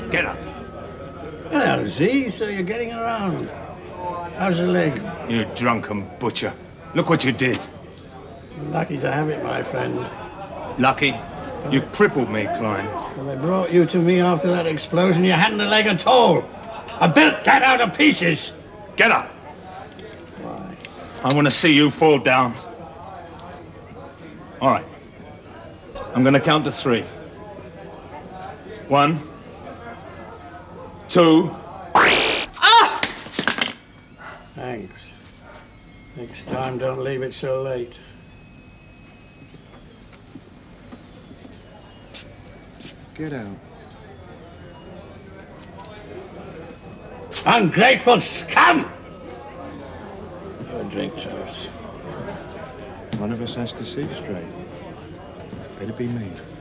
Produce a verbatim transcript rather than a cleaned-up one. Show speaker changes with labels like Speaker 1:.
Speaker 1: Get up.
Speaker 2: Hello, Z, so you're getting around. How's your leg?
Speaker 1: You drunken butcher. Look what you did.
Speaker 2: Lucky to have it, my friend.
Speaker 1: Lucky? You crippled me, Klein.
Speaker 2: When they brought you to me after that explosion, you hadn't a leg at all. I built that out of pieces.
Speaker 1: Get up.
Speaker 2: Why?
Speaker 1: I want to see you fall down. All right. I'm going to count to three. One. Two. Ah!
Speaker 2: Thanks. Next time, don't leave it so late.
Speaker 3: Get out.
Speaker 2: Ungrateful scum! Have a drink, Charles.
Speaker 3: One of us has to see straight. Better be me.